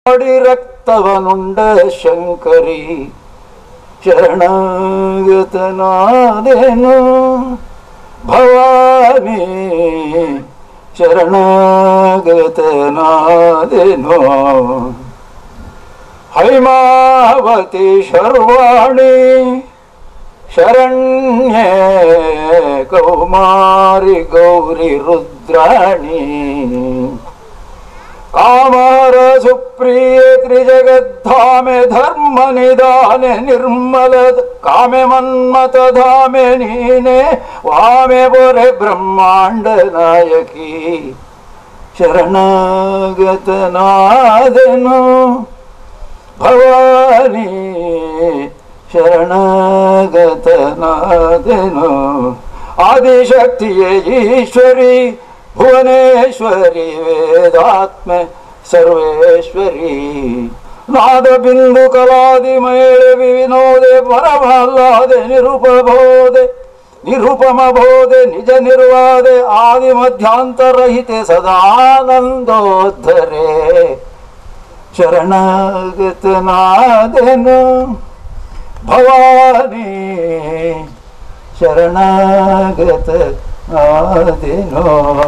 ಮಾಡಿ ರಕ್ತವನುಂಡ ಶಂಕರಿ ಶರಣಾಗತನಾದೆನು ಭವಾನಿ ಶರಣಾಗತನಾದೆನು ಹೈಮಾವತಿ ಶರ್ವಾಣಿ ಶರಣ್ಯೇ ಕೌಮಾರಿ ಗೌರಿ ರುದ್ರಾಣಿ ಕಾಮರ ಸುಪ್ರಿಯ ತ್ರಿಜಗದ್ಧಾಮೆ ಧರ್ಮ ನಿಧಾನೆ ನಿರ್ಮಲ ಕಾಮೆ ಮನ್ಮತ ಧಾಮೆ ನೀನೆ ವಾಮೆ ಬೊರೆ ಬ್ರಹ್ಮಾಂಡ ನಾಯಕಿ ಶರಣಾಗತನಾದೆನು ಭವಾನಿ ಶರಣಾಗತನಾದೆನು ಆದಿಶಕ್ತಿಯೇ ಈಶ್ವರಿ ಭುವನೇಶ್ವರಿ ವೇದಾತ್ಮ ಸರ್ವೇಶ್ವರಿ ನಾದ ಬಿಂದು ಕಲಾದಿ ಮೇಳೆ ವಿನೋದೆ ಪರಮಲ್ಲಾದೆ ನಿರುಪಮ ಬೋಧೆ ನಿಜ ನಿರ್ವಾದೆ ಆದಿ ಮಧ್ಯಾಂತರಹಿತೆ ಸದಾನಂದೋದ್ಧರೆ ಶರಣಾಗತನಾದೆನು ಭವಾನಿ ಶರಣಾಗತನಾದೆನು.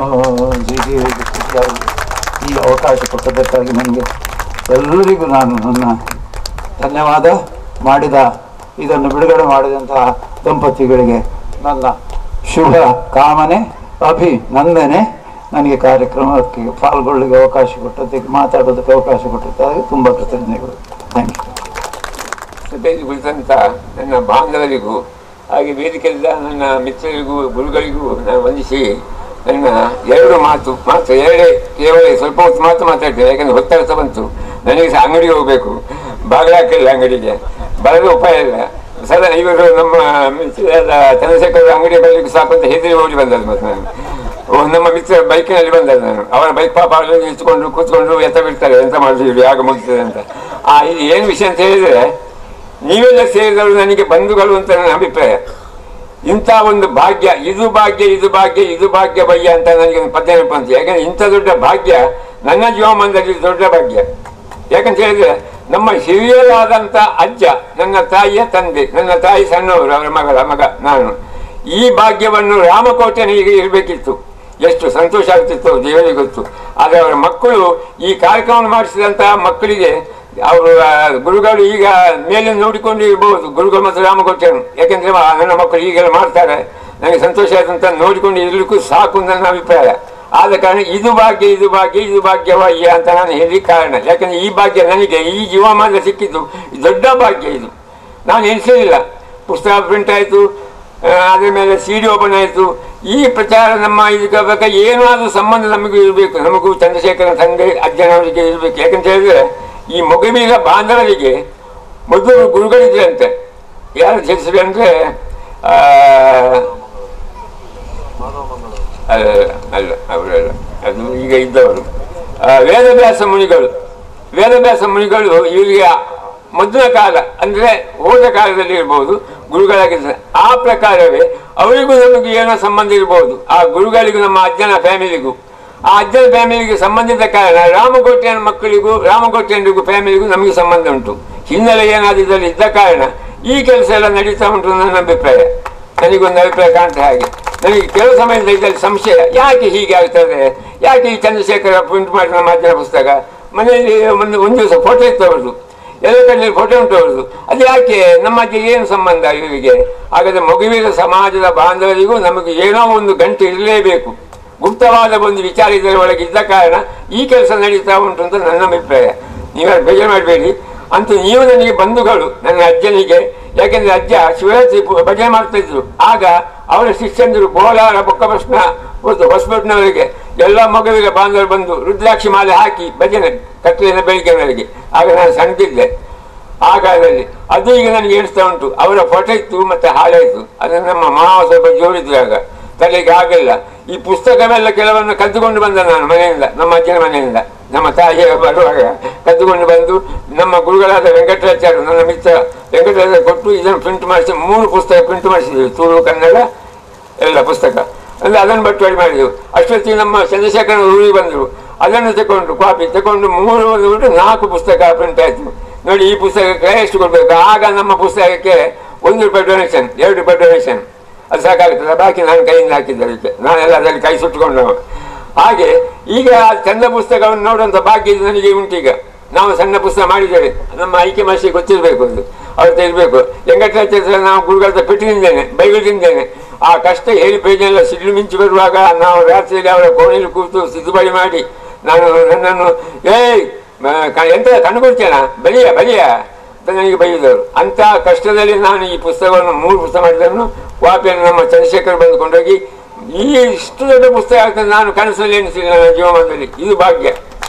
ಈ ಅವಕಾಶ ಕೊಟ್ಟದಕ್ಕಾಗಿ ನನಗೆ ಎಲ್ಲರಿಗೂ ನಾನು ನನ್ನ ಧನ್ಯವಾದ ಇದನ್ನು ಬಿಡುಗಡೆ ಮಾಡಿದಂತಹ ದಂಪತಿಗಳಿಗೆ ನನ್ನ ಶುಭ ಕಾಮನೆ ಅಭಿನಂದನೆ. ನನಗೆ ಕಾರ್ಯಕ್ರಮಕ್ಕೆ ಪಾಲ್ಗೊಳ್ಳಲಿಕ್ಕೆ ಅವಕಾಶ ಕೊಟ್ಟದ್ದಕ್ಕೆ ಮಾತಾಡೋದಕ್ಕೆ ಅವಕಾಶ ಕೊಟ್ಟದ್ದಕ್ಕೆ ತುಂಬ ಕೃತಜ್ಞತೆಗಳು. Thank you. ಸಭೆಯಲ್ಲಿ ಕುಳಿತಂಥ ನನ್ನ ಬಾಂಧವರಿಗೂ ಹಾಗೆ ವೇದಿಕೆಯಿಂದ ನನ್ನ ಮಿತ್ರರಿಗೂ ಗುರುಗಳಿಗೂ ನಾನು ವಂದಿಸಿ ನನ್ನ ಎರಡು ಮಾತು ಎರಡೇ ಕೇವಲ ಸ್ವಲ್ಪ ಹೊತ್ತು ಮಾತಾಡ್ತೇನೆ. ಯಾಕಂದರೆ ಹೊತ್ತರ್ಥ ಬಂತು. ನನಗೆ ಸಹ ಅಂಗಡಿಗೆ ಹೋಗಬೇಕು, ಬಾಗಿಲು ಹಾಕಿಲ್ಲ ಅಂಗಡಿಗೆ, ಬರಲು ಉಪಾಯ ಇಲ್ಲ. ಸದಾ ಇವರು ನಮ್ಮ ಮಿತ್ರರಾದ ಚಂದ್ರಶೇಖರ ಅಂಗಡಿ ಬರಲಿಕ್ಕೆ ಸಾಕು ಅಂತ ಹೆದರಿ ಹೋಗಿ ಬಂದದ್ದು. ಮತ್ತು ನಾನು ನಮ್ಮ ಮಿತ್ರ ಬೈಕಿನಲ್ಲಿ ಬಂದದ್ದು. ನಾನು ಅವರ ಬೈಕ್ ಪಾಪ ಇಟ್ಕೊಂಡು ಕೂತ್ಕೊಂಡು ಎತ್ತ ಬಿಡ್ತಾರೆ, ಎಂತ ಮಾಡಿದ್ರು ಆಗ ಮುಗಿತದೆ ಅಂತ. ಇದು ಏನು ವಿಷಯ ಅಂತ ಹೇಳಿದರೆ, ನೀವೆಲ್ಲ ಸೇರಿದವರು ನನಗೆ ಬಂಧುಗಳು ಅಂತ ನನ್ನ ಅಭಿಪ್ರಾಯ. ಇಂಥ ಒಂದು ಭಾಗ್ಯ, ಇದು ಭಾಗ್ಯ ಇದು ಭಾಗ್ಯ ಇದು ಭಾಗ್ಯ ಬಯ್ಯ ಅಂತ ನನಗೆ ಒಂದು ಪದ್ಯ ನೆನಪಂತ. ಯಾಕಂದ್ರೆ ಇಂಥ ದೊಡ್ಡ ಭಾಗ್ಯ ನನ್ನ ಜೀವಮಾನದಲ್ಲಿ ದೊಡ್ಡ ಭಾಗ್ಯ. ಯಾಕಂತ ಹೇಳಿದ್ರೆ ನಮ್ಮ ಹಿರಿಯರಾದಂಥ ಅಜ್ಜ, ನನ್ನ ತಾಯಿಯ ತಂದೆ, ನನ್ನ ತಾಯಿ ಸಣ್ಣವರು, ಅವರ ಮಗ ನಾನು. ಈ ಭಾಗ್ಯವನ್ನು ರಾಮಕೋಟೆನಿಗೆ ಇರಬೇಕಿತ್ತು. ಎಷ್ಟು ಸಂತೋಷ ಆಗ್ತಿತ್ತು ದೇವರಿಗೆ ಗೊತ್ತು. ಆದರೆ ಅವರ ಮಕ್ಕಳು ಈ ಕಾರ್ಯಕ್ರಮ ಮಾಡಿಸಿದಂತಹ ಮಕ್ಕಳಿಗೆ ಅವರು ಗುರುಗಳು ಈಗ ಮೇಲೆ ನೋಡಿಕೊಂಡು ಇರಬಹುದು, ಗುರುಗಳು ಮತ್ತು ರಾಮಕೋಟೆಯನ್ನು. ಯಾಕೆಂದರೆ ನನ್ನ ಮಕ್ಕಳು ಈಗೆಲ್ಲ ಮಾಡ್ತಾರೆ, ನನಗೆ ಸಂತೋಷ ಆಯ್ತಂತ ನೋಡಿಕೊಂಡು ಇರಲಿಕ್ಕೂ ಸಾಕು ನನ್ನ ಅಭಿಪ್ರಾಯ. ಆದ ಕಾರಣ ಇದು ಭಾಗ್ಯ ಇದು ಭಾಗ್ಯ ಇದು ಭಾಗ್ಯವಯ್ಯ ಅಂತ ನಾನು ಹೇಳಲಿಕ್ಕೆ ಕಾರಣ. ಯಾಕಂದರೆ ಈ ಭಾಗ್ಯ ನನಗೆ ಈ ಜೀವಮಾನ ಸಿಕ್ಕಿದ್ದು ದೊಡ್ಡ ಭಾಗ್ಯ. ಇದು ನಾನು ಎನಿಸಲಿಲ್ಲ. ಪುಸ್ತಕ ಪ್ರಿಂಟ್ ಆಯಿತು, ಅದರ ಮೇಲೆ CD ಓಪನ್ ಆಯಿತು. ಈ ಪ್ರಚಾರ ನಮ್ಮ ಇದಕ್ಕೆ ಬೇಕಾ ಏನಾದರೂ ಸಂಬಂಧ ನಮಗೂ ಇರಬೇಕು, ನಮಗೂ ಚಂದ್ರಶೇಖರನ ತಂದೆ ಅಜ್ಜನವರಿಗೆ ಇರಬೇಕು. ಯಾಕಂತ ಹೇಳಿದ್ರೆ ಈ ಮೊಗಬೀರ ಬಾಂಧವರಿಗೆ ಮೊದಲು ಗುರುಗಳಿದ್ರೆ ಅಂತೆ. ಯಾರು ತಿಳಿಸಿದ್ರೆ ಅಂದರೆ ಅಲ್ಲ ಅವರಲ್ಲ, ಅದು ಈಗ ಇದ್ದವರು ವೇದವ್ಯಾಸ ಮುನಿಗಳು ಇವರಿಗೆ ಮೊದಲ ಕಾಲ ಅಂದರೆ ಹೋದ ಕಾಲದಲ್ಲಿ ಇರ್ಬೋದು ಗುರುಗಳಾಗಿದ್ದಾರೆ. ಆ ಪ್ರಕಾರವೇ ಅವರಿಗೂ ನಮಗೆ ಏನೋ ಸಂಬಂಧ ಇರ್ಬೋದು. ಆ ಗುರುಗಳಿಗೂ ನಮ್ಮ ಅಜ್ಜನ ಫ್ಯಾಮಿಲಿಗೂ ಆ ಅಜ್ಜನ ಫ್ಯಾಮಿಲಿಗೆ ಸಂಬಂಧಿತ ಕಾರಣ ರಾಮಕೋಟೆಯ ಮಕ್ಕಳಿಗೂ ರಾಮಕೋಟೆಯರಿಗೂ ಫ್ಯಾಮಿಲಿಗೂ ನಮಗೆ ಸಂಬಂಧ ಉಂಟು. ಹಿನ್ನೆಲೆ ಏನಾದರೂ ಇದರಲ್ಲಿ ಇದ್ದ ಕಾರಣ ಈ ಕೆಲಸ ಎಲ್ಲ ನಡೀತಾ ಉಂಟು ನನ್ನ ಅಭಿಪ್ರಾಯ. ನನಗೊಂದು ಅಭಿಪ್ರಾಯ ಕಾಣ್ತಾ ಹಾಗೆ. ನನಗೆ ಕೆಲವು ಸಮಯದಿಂದ ಇದರಲ್ಲಿ ಸಂಶಯ, ಯಾಕೆ ಹೀಗೆ ಆಗ್ತದೆ, ಯಾಕೆ ಈ ಚಂದ್ರಶೇಖರ ಪ್ರಿಂಟ್ ಮಾಡಿ ನಮ್ಮ ಅಜ್ಜನ ಪುಸ್ತಕ ಮನೆಯಲ್ಲಿ ಒಂದು ದಿವಸ ಫೋಟೋ ಇತ್ತು ಅವ್ರದ್ದು, ಎಲ್ಲ ಕಡೆ ಫೋಟೋ ಉಂಟು ಅವ್ರದ್ದು. ಅದು ಯಾಕೆ ನಮ್ಮ ಅಜ್ಜಿಗೆ ಏನು ಸಂಬಂಧ ಇವರಿಗೆ? ಹಾಗಾದರೆ ಮಗುವಿನ ಸಮಾಜದ ಬಾಂಧವರಿಗೂ ನಮಗೆ ಏನೋ ಒಂದು ಗಂಟು ಇರಲೇಬೇಕು. ಗುಪ್ತವಾದ ಒಂದು ವಿಚಾರ ಇದರ ಒಳಗೆ ಇದ್ದ ಕಾರಣ ಈ ಕೆಲಸ ನಡೀತಾ ಉಂಟು ಅಂತ ನನ್ನ ಅಭಿಪ್ರಾಯ. ನೀವ್ಯಾರು ಬೇಜಾರು ಮಾಡಬೇಡಿ. ಅಂತೂ ನೀವು ನನಗೆ ಬಂಧುಗಳು, ನನ್ನ ಅಜ್ಜನಿಗೆ. ಯಾಕೆಂದರೆ ಅಜ್ಜ ಶಿವರಾತ್ರಿ ಭಜನೆ ಮಾಡ್ತಾ ಇದ್ರು. ಆಗ ಅವರ ಶಿಷ್ಯಂದರು ಬೋಲಾರ ಬೊಕ್ಕಭಸ್ಮ ಹೊಸಬೆಟ್ಟಿನವರಿಗೆ ಎಲ್ಲ ಮಗುವಿಗೆ ಬಾಂಧವರು ಬಂದು ರುದ್ರಾಕ್ಷಿ ಮಾಲೆ ಹಾಕಿ ಭಜನೆ ಕತ್ತಲಿನ ಬೆಳಿಗ್ಗೆವರೆಗೆ. ಆಗ ನಾನು ಸಣ್ಣದಿದ್ದೆ ಆ ಕಾಲದಲ್ಲಿ. ಅದು ಈಗ ನನಗೆ ಎಣಿಸ್ತಾ ಉಂಟು. ಅವರ ಫೋಟೋ ಇತ್ತು ಮತ್ತು ಹಾಳಾಯಿತು. ಅದನ್ನು ನಮ್ಮ ಮಾವ ಸ್ವಲ್ಪ ಜೋಡಿದ್ರು, ಆಗ ತಲೆಗೆ ಆಗಲಿಲ್ಲ. ಈ ಪುಸ್ತಕವೆಲ್ಲ ಕೆಲವನ್ನು ಕದ್ದುಕೊಂಡು ಬಂದ ನಾನು ಮನೆಯಿಂದ, ನಮ್ಮ ಅಜ್ಜನ ಮನೆಯಿಂದ. ನಮ್ಮ ತಾಯಿಯ ಬರುವಾಗ ಕದ್ದುಕೊಂಡು ಬಂದು ನಮ್ಮ ಗುರುಗಳಾದ ವೆಂಕಟರಾಚಾರ್ಯ, ನನ್ನ ಮಿತ್ರ ವೆಂಕಟರಾಚಾರ್ಯ ಕೊಟ್ಟು ಇದನ್ನು ಪ್ರಿಂಟ್ ಮಾಡಿಸಿ 3 ಪುಸ್ತಕ ಪ್ರಿಂಟ್ ಮಾಡಿಸಿದ್ವಿ, ತುಳು ಕನ್ನಡ ಎಲ್ಲ ಪುಸ್ತಕ. ಅಂದರೆ ಅದನ್ನು ಬಟ್ಟುವಳಿ ಮಾಡಿದೆವು. ಅಷ್ಟೊತ್ತಿಗೆ ನಮ್ಮ ಚಂದ್ರಶೇಖರನ ಊರಿಗೆ ಬಂದರು. ಅದನ್ನು ತಗೊಂಡು ಕಾಪಿ ತಗೊಂಡು 3 ಪುಸ್ತಕ ಪ್ರಿಂಟ್ ಆಯಿತು. ನೋಡಿ ಈ ಪುಸ್ತಕಕ್ಕೆ ಎಷ್ಟು ಕೊಡಬೇಕು. ಆಗ ನಮ್ಮ ಪುಸ್ತಕಕ್ಕೆ ₹1 ಡೊನೇಷನ್, ₹2 ಡೊನೇಷನ್, ಅದು ಸಾಕಾಗ್ತದೆ. ಬಾಕಿ ನಾನು ಕೈಯಿಂದ ಹಾಕಿದ್ದೆ ಅದಕ್ಕೆ, ನಾನೆಲ್ಲ ಅದರಲ್ಲಿ ಕೈ ಸುಟ್ಟುಕೊಂಡವ. ಹಾಗೆ ಈಗ ಚಂದ ಪುಸ್ತಕವನ್ನು ನೋಡುವಂಥ ಭಾಗ್ಯ ನನಗೆ ಉಂಟೀಗ. ನಾವು ಸಣ್ಣ ಪುಸ್ತಕ ಮಾಡಿದ್ದೇವೆ, ನಮ್ಮ ಐಕ್ಯ ಮಾಸ್ಟರ್ ಗೊತ್ತಿರಬೇಕು, ಅದು ಅವ್ರು ತೆಗಿಬೇಕು. ವೆಂಕಟಾಚಾರ್ಯ ನಾವು ಗುರುಗಳ ಪೆಟ್ಟು ತಿಂದೇನೆ, ಬೈಗಳು ತಿಂದೇನೆ. ಆ ಕಷ್ಟ ಹೇಳಿ ಪೇಜೆಲ್ಲ ಸಿಡ್ಲು ಮಿಂಚು ಬರುವಾಗ ನಾವು ರಾತ್ರಿಯಲ್ಲಿ ಅವರ ಕೋಣೆಯಲ್ಲಿ ಕೂತು ಸಿದ್ದುಬಡಿ ಮಾಡಿ ನನ್ನನ್ನು ಎಂತ ಕಣ್ಣು ಕೊಡ್ತೇನ ಬಲಿಯ ಅಂತ ನನಗೆ ಬೈದವರು. ಅಂಥ ಕಷ್ಟದಲ್ಲಿ ನಾನು ಈ ಪುಸ್ತಕವನ್ನು 3 ಪುಸ್ತಕ ಮಾಡಿದನ್ನು ಕಾಪಿಯನ್ನು ನಮ್ಮ ಚಂದ್ರಶೇಖರ್ ಬಂದು ಕೊಂಡೋಗಿ ಈ ಇಷ್ಟು ದೊಡ್ಡ ಪುಸ್ತಕ ಆಗ್ತದೆ ನಾನು ಕನಸಲ್ಲಿ ಎನಿಸಿಲ್ಲ ನನ್ನ ಜೀವಮಾನದಲ್ಲಿ. ಇದು ಭಾಗ್ಯ.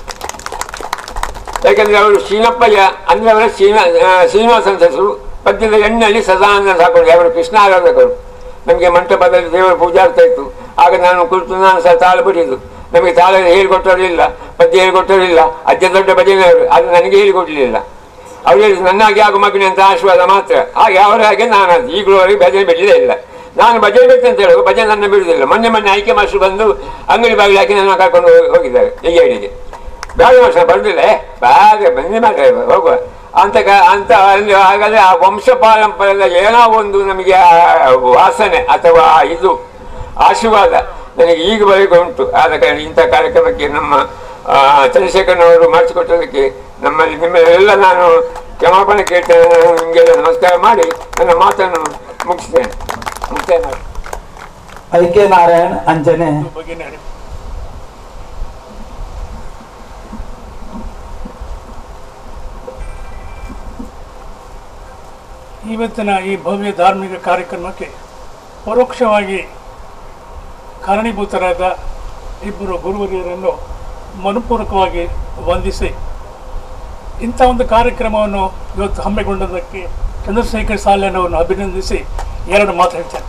ಯಾಕಂದರೆ ಅವರು ಶ್ರೀನಪ್ಪಯ್ಯ ಅಂದರೆ ಅವರ ಶ್ರೀನಿವಾಸನ ಹೆಸರು. ಪದ್ಯದ ಎಣ್ಣೆಯಲ್ಲಿ ಸದಾನಂದ ಹಾಕೊಂಡು ಅವರು ಕೃಷ್ಣ ಆರಾಧಕರು. ನಮಗೆ ಮಂಟಪದಲ್ಲಿ ದೇವರ ಪೂಜೆ ಆಗ್ತಾ ಇತ್ತು. ಆಗ ನಾನು ಕುಳಿತು ನಾನು ಸಹ ತಾಳ ಬಡಿಯೋದು. ನಮಗೆ ತಾಳ ಹೇಳಿಕೊಟ್ಟವರಿಲ್ಲ, ಪದ್ಯ ಹೇಳಿಕೊಟ್ಟವರಿಲ್ಲ. ಅಜ್ಜ ದೊಡ್ಡ ಭಜನೆಯವರು, ಅದು ನನಗೆ ಹೇಳಿಕೊಡಲಿಲ್ಲ. ಅವ್ರು ಹೇಳಿದ್ರು ನನ್ನಾಗೆ ಆಗೋ ಮಗನೇ ಅಂತ ಆಶೀರ್ವಾದ ಮಾತ್ರ. ಹಾಗೆ ಅವರ ಹಾಗೆ ನಾನು ಅದು ಈಗಲೂವರೆಗೆ ಭಜನೆ ಬಿಡಲೇ ಇಲ್ಲ. ನಾನು ಭಜನೆ ಬೇಕು ಅಂತ ಹೇಳುವ ಭಜನೆ ನನ್ನ ಬಿಡುವುದಿಲ್ಲ. ಮೊನ್ನೆ ಆಯ್ಕೆ ಮಾಸ್ಟರ್ ಬಂದು ಅಂಗಡಿ ಬಾಗಿಲು ಹಾಕಿ ನನ್ನ ಕರ್ಕೊಂಡು ಹೋಗಿದ್ದಾರೆ ಹೇಗೆ ಬೇಡ ವರ್ಷ ಬರುದಿಲ್ಲ ಬಂದು ಮಾತ್ರ ಹೋಗುವ ಅಂತ ಹಾಗಾದ್ರೆ ಆ ವಂಶ ಪಾರಂಪರ್ಯದ ಏನೋ ಒಂದು ನಮಗೆ ವಾಸನೆ ಅಥವಾ ಇದು ಆಶೀರ್ವಾದ ನನಗೆ ಈಗವರೆಗೂ ಉಂಟು. ಆದ ಕಾರಣ ಇಂಥ ಕಾರ್ಯಕ್ರಮಕ್ಕೆ ನಮ್ಮ ಚಂದ್ರಶೇಖರ್ನವರು ಮಾಡಿಸಿಕೊಟ್ಟದಕ್ಕೆ ನಿಮ್ಮೆಲ್ಲ ನಾನು ಕ್ಷಮಾಪಣೆ ಕೇಳ್ತೇನೆ. ನಿಮಗೆಲ್ಲ ನಮಸ್ಕಾರ ಮಾಡಿ ನನ್ನ ಮಾತನ್ನು ಮುಗಿಸ್ತೇನೆ. ಮುಕ್ತಾಯ ಮಾಡಿ. ಐಕೆ ನಾರಾಯಣ್ ಅಂಜನೆ ಇವತ್ತಿನ ಈ ಭವ್ಯ ಧಾರ್ಮಿಕ ಕಾರ್ಯಕ್ರಮಕ್ಕೆ ಪರೋಕ್ಷವಾಗಿ ಕಾರಣೀಭೂತರಾದ ಇಬ್ಬರು ಗುರುವರಿಯರನ್ನು ಮನಪೂರ್ವಕವಾಗಿ ವಂದಿಸಿ ಇಂಥ ಒಂದು ಕಾರ್ಯಕ್ರಮವನ್ನು ಇವತ್ತು ಹಮ್ಮಿಕೊಂಡದಕ್ಕೆ ಚಂದ್ರಶೇಖರ್ ಸಾಲೆನವನ್ನು ಅಭಿನಂದಿಸಿ 2 ಮಾತು ಹೇಳ್ತೇನೆ.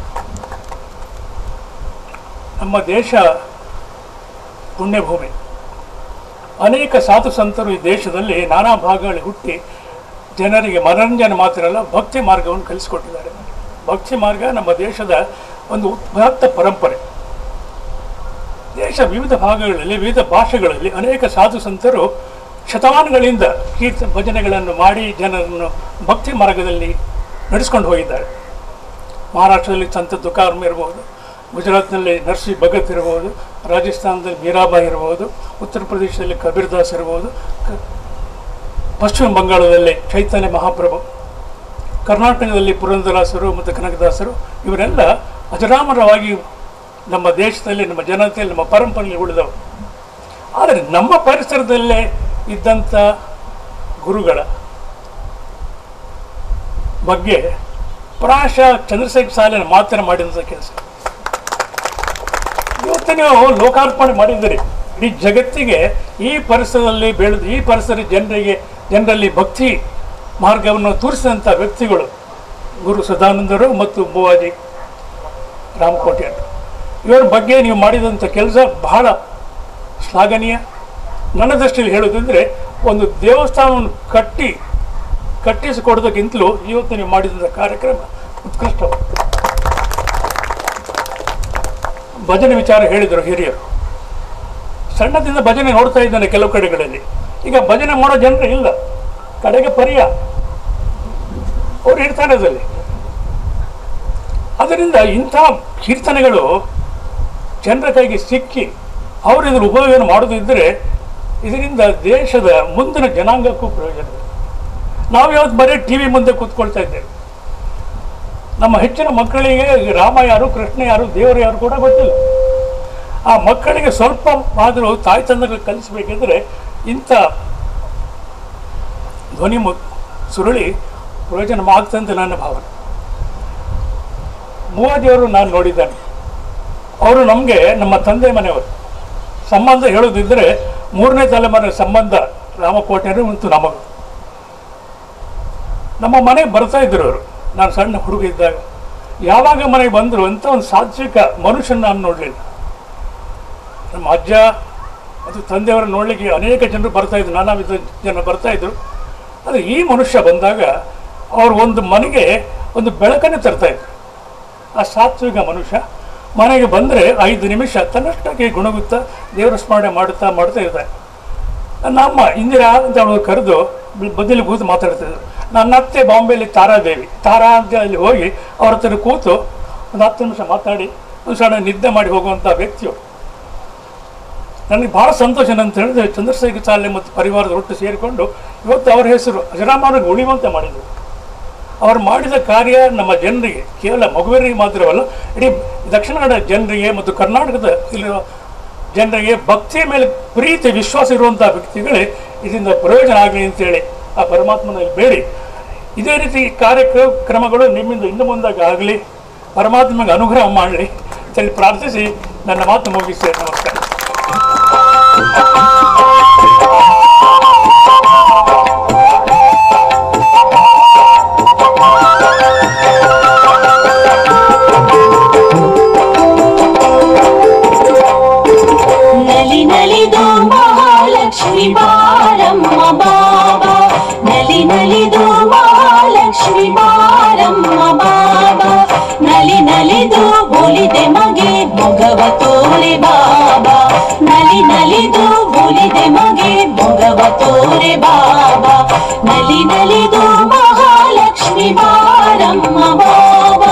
ನಮ್ಮ ದೇಶ ಪುಣ್ಯಭೂಮಿ. ಅನೇಕ ಸಾಧು ಸಂತರು ಈ ದೇಶದಲ್ಲಿ ನಾನಾ ಭಾಗಗಳಲ್ಲಿ ಹುಟ್ಟಿ ಜನರಿಗೆ ಮನರಂಜನೆ ಮಾತ್ರ ಅಲ್ಲ, ಭಕ್ತಿ ಮಾರ್ಗವನ್ನು ಕಲಿಸಿಕೊಟ್ಟಿದ್ದಾರೆ. ಭಕ್ತಿ ಮಾರ್ಗ ನಮ್ಮ ದೇಶದ ಒಂದು ಉದಾತ್ತ ಪರಂಪರೆ. ದೇಶ ವಿವಿಧ ಭಾಗಗಳಲ್ಲಿ ವಿವಿಧ ಭಾಷೆಗಳಲ್ಲಿ ಅನೇಕ ಸಾಧು ಸಂತರು ಶತಮಾನಗಳಿಂದ ಭಜನೆಗಳನ್ನು ಮಾಡಿ ಜನರನ್ನು ಭಕ್ತಿ ಮಾರ್ಗದಲ್ಲಿ ನಡೆಸ್ಕೊಂಡು ಹೋಗಿದ್ದಾರೆ. ಮಹಾರಾಷ್ಟ್ರದಲ್ಲಿ ಸಂತ ತುಕಾರಾಮ್ ಇರ್ಬೋದು, ಗುಜರಾತ್ನಲ್ಲಿ ನರ್ಸಿ ಭಗತ್ ಇರ್ಬೋದು, ರಾಜಸ್ಥಾನದಲ್ಲಿ ಮೀರಾಬಾಯಿ ಇರ್ಬೋದು, ಉತ್ತರ ಪ್ರದೇಶದಲ್ಲಿ ಕಬೀರ್ದಾಸ್ ಇರ್ಬೋದು, ಪಶ್ಚಿಮ ಬಂಗಾಳದಲ್ಲಿ ಚೈತನ್ಯ ಮಹಾಪ್ರಭು, ಕರ್ನಾಟಕದಲ್ಲಿ ಪುರಂದರದಾಸರು ಮತ್ತು ಕನಕದಾಸರು, ಇವರೆಲ್ಲ ಅಜರಾಮರವಾಗಿ ನಮ್ಮ ದೇಶದಲ್ಲಿ, ನಮ್ಮ ಜನತೆಯಲ್ಲಿ, ನಮ್ಮ ಪರಂಪರೆಯಲ್ಲಿ ಉಳಿದವರು. ಆದರೆ ನಮ್ಮ ಪರಿಸರದಲ್ಲೇ ಇದ್ದಂಥ ಗುರುಗಳ ಬಗ್ಗೆ ಪ್ರಾಯಶಃ ಚಂದ್ರಶೇಖರ್ ಸಾಲಿನ ಮಾತನ್ನು ಮಾಡಿದಂಥ ಕೆಲಸ ಇವತ್ತು ನೀವು ಲೋಕಾರ್ಪಣೆ ಮಾಡಿದ್ದೀರಿ. ಇಡೀ ಜಗತ್ತಿಗೆ ಈ ಪರಿಸರದಲ್ಲಿ ಬೆಳೆದು ಈ ಪರಿಸರ ಜನರಲ್ಲಿ ಭಕ್ತಿ ಮಾರ್ಗವನ್ನು ತೋರಿಸಿದಂಥ ವ್ಯಕ್ತಿಗಳು ಗುರು ಸದಾನಂದರು ಮತ್ತು ಬುವಾಜಿ ರಾಮ ಟಿ. ಇವರ ಬಗ್ಗೆ ನೀವು ಮಾಡಿದಂಥ ಕೆಲಸ ಬಹಳ ಶ್ಲಾಘನೀಯ. ನನ್ನ ದೃಷ್ಟಿಯಲ್ಲಿ ಹೇಳೋದಂದರೆ ಒಂದು ದೇವಸ್ಥಾನವನ್ನು ಕಟ್ಟಿಸಿಕೊಡೋದಕ್ಕಿಂತಲೂ ಇವತ್ತು ನೀವು ಮಾಡಿದಂಥ ಕಾರ್ಯಕ್ರಮ ಉತ್ಕೃಷ್ಟವಾದ. ಭಜನೆ ವಿಚಾರ ಹೇಳಿದರು ಹಿರಿಯರು. ಸಣ್ಣದಿಂದ ಭಜನೆ ನೋಡ್ತಾ ಇದ್ದಾನೆ ಕೆಲವು ಕಡೆಗಳಲ್ಲಿ. ಈಗ ಭಜನೆ ಮಾಡೋ ಜನರು ಇಲ್ಲ, ಕಡೆಗೆ ಪರ್ಯ ಅವ್ರು ಇರ್ತಾನದಲ್ಲಿ. ಅದರಿಂದ ಇಂಥ ಕೀರ್ತನೆಗಳು ಜನರ ಕೈಗೆ ಸಿಕ್ಕಿ ಅವರು ಇದರ ಉಪಯೋಗ ಮಾಡೋದಿದ್ದರೆ ಇದರಿಂದ ದೇಶದ ಮುಂದಿನ ಜನಾಂಗಕ್ಕೂ ಪ್ರಯೋಜನ ಇದೆ. ನಾವು ಯಾವತ್ತು ಬರೀ ಟಿ ವಿ ಮುಂದೆ ಕೂತ್ಕೊಳ್ತಾ ಇದ್ದೇವೆ. ನಮ್ಮ ಹೆಚ್ಚಿನ ಮಕ್ಕಳಿಗೆ ರಾಮ ಯಾರು, ಕೃಷ್ಣ ಯಾರು, ದೇವರು ಯಾರು ಕೂಡ ಗೊತ್ತಿಲ್ಲ. ಆ ಮಕ್ಕಳಿಗೆ ಸ್ವಲ್ಪ ಆದರೂ ತಾಯಿ ತಂದೆಗಳು ಕಲಿಸಬೇಕೆಂದರೆ ಇಂಥ ಧ್ವನಿ ಸುರುಳಿ ಪ್ರಯೋಜನ ಆಗ್ತದೆ ಅಂತ ನನ್ನ ಭಾವನೆ. ಬುವಾಜಿಯವರು ನಾನು ನೋಡಿದ್ದಾನೆ. ಅವರು ನಮಗೆ ನಮ್ಮ ತಂದೆ ಮನೆಯವರು. ಸಂಬಂಧ ಹೇಳೋದಿದ್ದರೆ 3ನೇ ತಲೆಮಾರಿನ ಸಂಬಂಧ ರಾಮಕೋಟೆಯರು ಮತ್ತು ನಮಗೂ. ನಮ್ಮ ಮನೆಗೆ ಬರ್ತಾ ಇದ್ದರು ಅವರು. ನಾನು ಸಣ್ಣ ಹುಡುಗ ಇದ್ದಾಗ ಯಾವಾಗ ಮನೆಗೆ ಬಂದರು ಅಂತ ಒಂದು ಸಾತ್ವಿಕ ಮನುಷ್ಯನ ನಾನು ನೋಡಲಿಲ್ಲ. ನಮ್ಮ ಅಜ್ಜ ಮತ್ತು ತಂದೆಯವರ ನೋಡಲಿಕ್ಕೆ ಅನೇಕ ಜನರು ಬರ್ತಾಯಿದ್ರು, ನಾನಾ ವಿಧ ಜನ ಬರ್ತಾಯಿದ್ರು. ಆದರೆ ಈ ಮನುಷ್ಯ ಬಂದಾಗ ಅವರು ಒಂದು ಮನೆಗೆ ಒಂದು ಬೆಳಕನ್ನು ತರ್ತಾಯಿದ್ರು. ಆ ಸಾತ್ವಿಕ ಮನುಷ್ಯ ಮನೆಗೆ ಬಂದರೆ 5 ನಿಮಿಷ ತನ್ನಷ್ಟಕ್ಕೆ ಗುಣಗುತ್ತಾ ದೇವರ ಸ್ಮರಣೆ ಮಾಡ್ತಾ ಇರ್ತಾರೆ. ನನ್ನ ಅಮ್ಮ ಇಂದಿರಾ ಅಂತ ಅವಳು ಕರೆದು ಬದಿಲಿ ಕೂತು ಮಾತಾಡ್ತಿದ್ರು. ನನ್ನ ಅತ್ತೆ ಬಾಂಬೆಯಲ್ಲಿ ತಾರಾದೇವಿ ಅಂತ ಅಲ್ಲಿ ಹೋಗಿ ಅವ್ರ ಹತ್ರ ಕೂತು ಒಂದು 10 ನಿಮಿಷ ಮಾತಾಡಿ ಒಂದು ಸಣ್ಣ ನಿದ್ದೆ ಮಾಡಿ ಹೋಗುವಂಥ ವ್ಯಕ್ತಿಯು. ನನಗೆ ಭಾಳ ಸಂತೋಷ ಅಂತ ಹೇಳಿದ್ರೆ ಚಂದ್ರಶೇಖರ್ ಚಾಲೆ ಮತ್ತು ಪರಿವಾರದ ಒಟ್ಟು ಸೇರಿಕೊಂಡು ಇವತ್ತು ಅವರ ಹೆಸರು ಅಜರಾಮರನಿಗೆ ಉಳಿಯುವಂತೆ ಮಾಡಿದರು. ಅವರು ಮಾಡಿದ ಕಾರ್ಯ ನಮ್ಮ ಜನರಿಗೆ, ಕೇವಲ ಮಗುವರಿಗೆ ಮಾತ್ರವಲ್ಲ, ಇಡೀ ದಕ್ಷಿಣ ಕನ್ನಡ ಜನರಿಗೆ ಮತ್ತು ಕರ್ನಾಟಕದ ಇಲ್ಲಿರುವ ಜನರಿಗೆ ಭಕ್ತಿಯ ಮೇಲೆ ಪ್ರೀತಿ ವಿಶ್ವಾಸ ಇರುವಂಥ ವ್ಯಕ್ತಿಗಳೇ ಇದರಿಂದ ಪ್ರಯೋಜನ ಆಗಲಿ ಅಂತೇಳಿ ಆ ಪರಮಾತ್ಮನಲ್ಲಿ ಬೇಡಿ, ಇದೇ ರೀತಿ ಕಾರ್ಯಕ್ರಮಗಳು ನಿಮ್ಮಿಂದ ಇನ್ನು ಮುಂದಾಗ ಆಗಲಿ, ಪರಮಾತ್ಮಗೆ ಅನುಗ್ರಹ ಮಾಡಲಿ ಅಂತೇಳಿ ಪ್ರಾರ್ಥಿಸಿ ನನ್ನ ಮಾತು ಮುಗಿಸ್ತೇನೆ. ನಮಸ್ಕಾರ. ನಲಿ ನಲಿದು ಮಹಾಲಕ್ಷ್ಮಿ ಬಾರಮ್ಮ ಬಾಬಾ, ನಲಿ ನಲಿದು ಮಹಾಲಕ್ಷ್ಮಿ ಬಾರಮ್ಮ ಬಾಬಾ, ನಲಿ ನಲಿದು ಒಲಿದೆ ಮಗೆ ಮೊಗವ ತೋರೆ ಬಾಬಾ, ನಲಿ ನಲಿದು ಒಲಿದೆ ಮಗೆ ಮೊಗವ ತೋರೆ ಬಾಬಾ, ನಲಿ ನಲಿದು ಮಹಾಲಕ್ಷ್ಮಿ ಬಾರಮ್ಮ ಬಾಬಾ.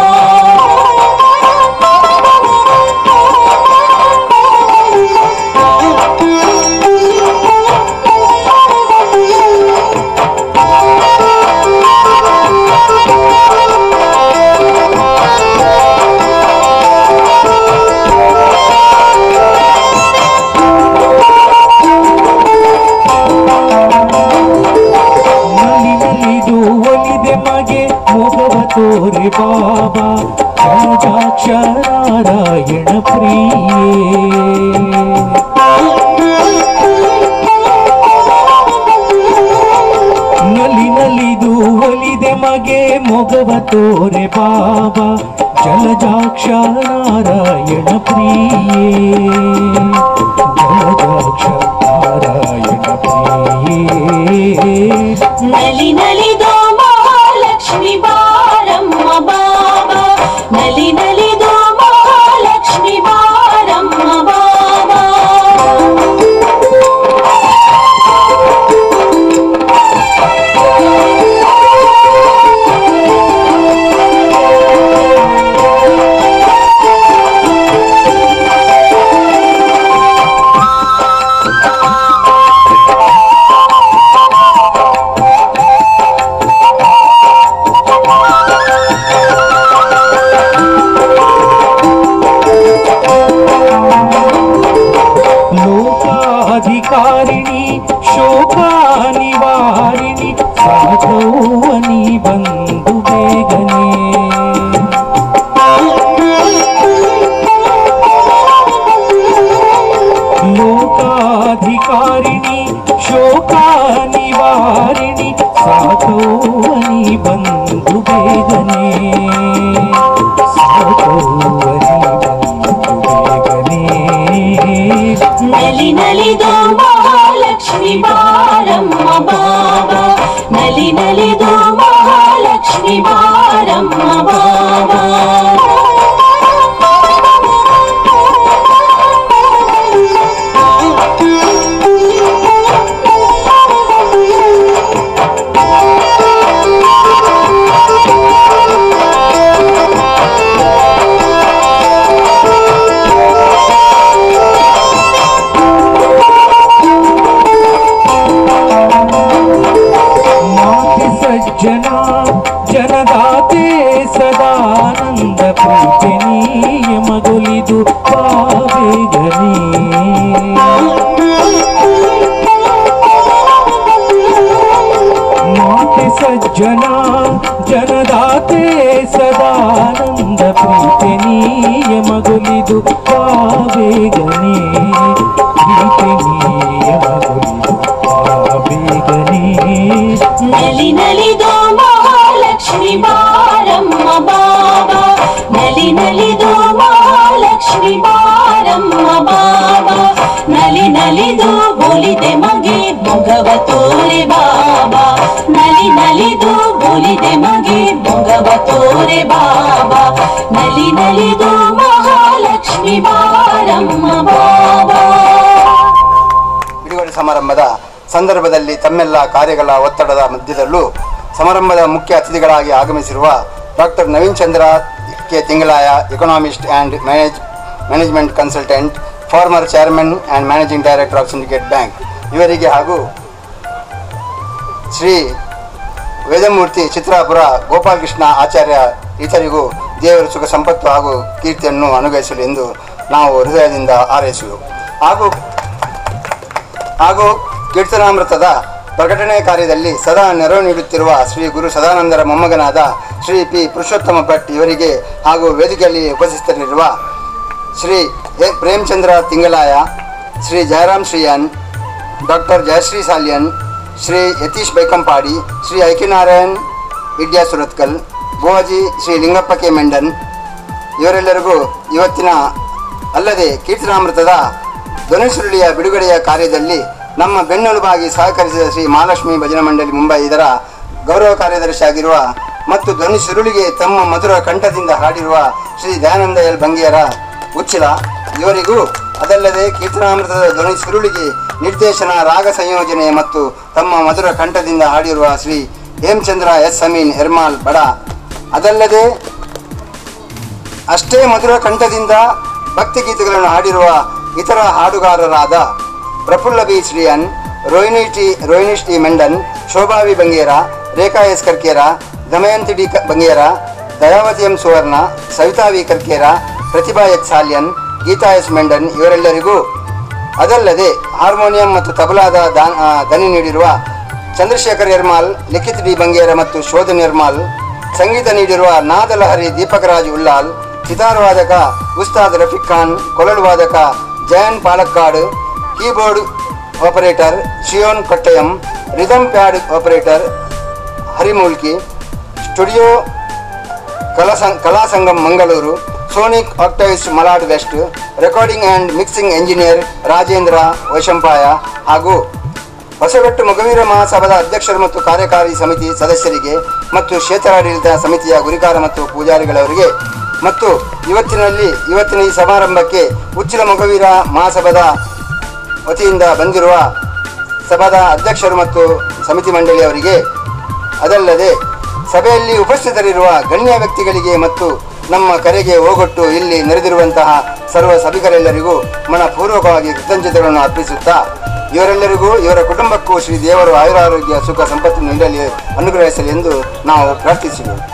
ತೋರೆ ಬಾಬಾ ರಾಜಾಕ್ಷ ನಾರಾಯಣ ಪ್ರಿಯೇ, ನಲಿ ನಲಿದು ಒಲಿದೆ ಮಗೆ ಮೊಗವ ತೋರೆ ಬಾಬಾ ಜಲಜಾಕ್ಷ ನಾರಾಯಣ ಪ್ರಿಯೇ, ಜಲಜಾಕ್ಷ ನಾರಾಯಣ ಪ್ರಿಯೇ. ನಲಿ ನಲಿದು ಮಹಾಲಕ್ಷ್ಮಿ ಬಾರಮ್ಮ ಬಾಬಾ, ನಲಿ ನಲಿದು ಮಹಾಲಕ್ಷ್ಮಿ ಬಾರಮ್ಮ ಬಾಬಾ. ಲೋಕಾಧಿಕಾರಿಣಿ ಶೋಕಾ ನಿವಾರಿಣಿ ಸಾಧವನಿ ಬಂದು ಬೇಗನೆ, ಲೋಕಾಧಿಕಾರಿಣಿ ಶೋಕಾ ನಿವಾರಿಣಿ ಸಾಧವನಿ ಬಂದು ಬೇಗನೆ, ಸಾಧವನಿ ಬಂದು ಬೇಗನೆ. ನಲಿ ನಲಿದು ಮಹಾಲಕ್ಷ್ಮಿ ಬಾರಮ್ಮ ಬಾಬಾ, ನಲಿ ನಲಿದು ಮಹಾಲಕ್ಷ್ಮಿ ಬಾರಮ್ಮ ಬಾಬಾ. ಜನ ಜನದಾತೆ ಸದಾನಂದ ಪ್ರೀತಿನೀಯ ಮಗುಲಿದು ಪಾವೇಗನೇ, ಮಾತೆ ಸಜ್ಜನ ಜನದಾತೆ ಸದಾನಂದ ಪ್ರೀತಿನೀಯ ಮಗುಲಿದು ಪಾವೇಗನೇ, ಪ್ರೀತಿನೀಯ ಮಗುಲಿದು ಪಾವೇಗನೇ. ನಲಿ ನಲಿದು ಮಹಾಲಕ್ಷ್ಮಿ ಬಾರಮ್ಮ ಬಾಬಾ, ನಲಿ ನಲಿದು ಮಹಾಲಕ್ಷ್ಮಿ ಬಾರಮ್ಮ ಬಾಬಾ, ನಲಿ ನಲಿದು ಒಲಿದೆ ಮಗೆ ಮೊಗವ ತೋರೆ ಬಾಬಾ, ನಲಿ ನಲಿದು ಒಲಿದೆ ಮಗೆ ಮೊಗವ ತೋರೆ ಬಾಬಾ, ನಲಿ ನಲಿದು ಮಹಾಲಕ್ಷ್ಮಿ ಬಿಡುಗಡೆ ಸಮಾರಂಭದ ಸಂದರ್ಭದಲ್ಲಿ ತಮ್ಮೆಲ್ಲ ಕಾರ್ಯಗಳ ಒತ್ತಡದ ಮಧ್ಯದಲ್ಲೂ ಸಮಾರಂಭದ ಮುಖ್ಯ ಅತಿಥಿಗಳಾಗಿ ಆಗಮಿಸಿರುವ doctor Naveen Chandra K Thingalaya, economist and management consultant, former chairman and managing director of Syndicate bank ಇವರಿಗೆ ಹಾಗೂ ಶ್ರೀ ವೇದಮೂರ್ತಿ ಚಿತ್ರಾಪುರ ಗೋಪಾಲಕೃಷ್ಣ ಆಚಾರ್ಯ ಇತರಿಗೂ ದೇವರ ಸುಖ ಸಂಪತ್ತು ಹಾಗೂ ಕೀರ್ತಿಯನ್ನು ಅನುಗ್ರಹಿಸಲು ಎಂದು ನಾವು ಹೃದಯದಿಂದ ಹಾರೈಸುವೆವು. ಹಾಗೂ ಕೀರ್ತನಾಮೃತದ ಪ್ರಕಟಣೆ ಕಾರ್ಯದಲ್ಲಿ ಸದಾ ನೆರವು ನೀಡುತ್ತಿರುವ ಶ್ರೀ ಗುರು ಸದಾನಂದರ ಮೊಮ್ಮಗನಾದ ಶ್ರೀ ಪಿ ಪುರುಷೋತ್ತಮ ಭಟ್ ಇವರಿಗೆ ಹಾಗೂ ವೇದಿಕೆಯಲ್ಲಿ ಉಪಸ್ಥಿತರಿರುವ ಶ್ರೀ ಪ್ರೇಮಚಂದ್ರ ತಿಂಗಳಾಯ, ಶ್ರೀ ಜಯರಾಮ್ ಶ್ರೀಯನ್, ಡಾಕ್ಟರ್ ಜಯಶ್ರೀ ಸಾಲಿಯನ್, ಶ್ರೀ ಯತೀಶ್ ಬೈಕಂಪಾಡಿ, ಶ್ರೀ ಐಕ್ಯನಾರಾಯಣ್ ಇಡ್ಯಾ ಸುರತ್ಕಲ್, ಗೋವಾಜಿ ಶ್ರೀ ಲಿಂಗಪ್ಪ ಕೆ ಮೆಂಡನ್ ಇವರೆಲ್ಲರಿಗೂ ಇವತ್ತಿನ ಅಲ್ಲದೆ ಕೀರ್ತನಾಮೃತದ ಧ್ವನಿ ಸುರುಳಿಯ ಬಿಡುಗಡೆಯ ಕಾರ್ಯದಲ್ಲಿ ನಮ್ಮ ಬೆನ್ನೆಲುಬಾಗಿ ಸಹಕರಿಸಿದ ಶ್ರೀ ಮಹಾಲಕ್ಷ್ಮಿ ಭಜನಾ ಮಂಡಳಿ ಮುಂಬೈ ಇದರ ಗೌರವ ಕಾರ್ಯದರ್ಶಿಯಾಗಿರುವ ಮತ್ತು ಧ್ವನಿ ಸುರುಳಿಗೆ ತಮ್ಮ ಮಧುರ ಕಂಠದಿಂದ ಹಾಡಿರುವ ಶ್ರೀ ದಯಾನಂದ ಎಲ್ ಬಂಗೇರ ಉಚ್ಚಿಲ ಇವರಿಗೂ, ಅದಲ್ಲದೆ ಕೀರ್ತನಾಮೃತದ ಧ್ವನಿ ಸುರುಳಿಗೆ ನಿರ್ದೇಶನ, ರಾಗ ಸಂಯೋಜನೆ ಮತ್ತು ತಮ್ಮ ಮಧುರ ಕಂಠದಿಂದ ಹಾಡಿರುವ ಶ್ರೀ ಹೇಮಚಂದ್ರ ಎಸ್ ಅಮೀನ್ ಎರ್ಮಾಲ್ ಬಡ, ಅದಲ್ಲದೆ ಅಷ್ಟೇ ಮಧುರ ಕಂಠದಿಂದ ಭಕ್ತಿಗೀತೆಗಳನ್ನು ಹಾಡಿರುವ ಇತರ ಹಾಡುಗಾರರಾದ Praphulla B Shriyan, Rohini T Mendon, Shobha V Bangera, Rekha S Karkera, Damayanti D Bangera, Dayavathi M Suvarna, Savitha V Karkera, Prathibha H Salian, Geetha S Mendon ಇವರೆಲ್ಲರಿಗೂ, ಅದಲ್ಲದೆ ಹಾರ್ಮೋನಿಯಂ ಮತ್ತು ತಬಲಾದ ದನಿ ನೀಡಿರುವ ಚಂದ್ರಶೇಖರ್ ಎರ್ಮಾಲ್, ಲಿಖಿತ್ ಡಿ ಬಂಗೇರ ಮತ್ತು ಶೋಧನ್ ಎರ್ಮಾಲ್, ಸಂಗೀತ ನೀಡಿರುವ ನಾದಲಹರಿ ದೀಪಕರಾಜ್ ಉಲ್ಲಾಲ್, ಸಿತಾರ್ ವಾದಕ ಉಸ್ತಾದ್ ರಫೀಕ್ ಖಾನ್, ಕೊಳಲು ವಾದಕ Jayan Palakkad, keyboard operator Shiyon Kottayam, rhythm pad operator Harimulki, studio Kala Sangam Mangaluru, Sonic Octaves Malad west, recording and mixing engineer Rajendra Vaishampaya ಹಾಗೂ ಹೊಸಬೆಟ್ಟು ಮೊಗವೀರ ಮಹಾಸಭಾದ ಅಧ್ಯಕ್ಷರು ಮತ್ತು ಕಾರ್ಯಕಾರಿ ಸಮಿತಿ ಸದಸ್ಯರಿಗೆ ಮತ್ತು ಕ್ಷೇತ್ರಾಡಳಿತ ಸಮಿತಿಯ ಗುರಿಕಾರ ಮತ್ತು ಪೂಜಾರಿಗಳವರಿಗೆ ಮತ್ತು ಇವತ್ತಿನ ಈ ಸಮಾರಂಭಕ್ಕೆ ಉಚ್ಚಿಲ ಮೊಗವೀರ ಮಹಾಸಭಾದ ವತಿಯಿಂದ ಬಂದಿರುವ ಸಭಾದ ಅಧ್ಯಕ್ಷರು ಮತ್ತು ಸಮಿತಿ ಮಂಡಳಿಯವರಿಗೆ, ಅದಲ್ಲದೆ ಸಭೆಯಲ್ಲಿ ಉಪಸ್ಥಿತರಿರುವ ಗಣ್ಯ ವ್ಯಕ್ತಿಗಳಿಗೆ ಮತ್ತು ನಮ್ಮ ಕರೆಗೆ ಹೋಗೊಟ್ಟು ಇಲ್ಲಿ ನೆರೆದಿರುವಂತಹ ಸರ್ವ ಸಭಿಕರೆಲ್ಲರಿಗೂ ಮನಪೂರ್ವಕವಾಗಿ ಕೃತಜ್ಞತೆಗಳನ್ನು ಅರ್ಪಿಸುತ್ತಾ, ಇವರೆಲ್ಲರಿಗೂ ಇವರ ಕುಟುಂಬಕ್ಕೂ ಶ್ರೀ ದೇವರು ಆಯುರಾರೋಗ್ಯ ಸುಖ ಸಂಪತ್ತು ನೀಡಲಿ ಅನುಗ್ರಹಿಸಲಿ ಎಂದು ನಾವು ಪ್ರಾರ್ಥಿಸಿದೆವು.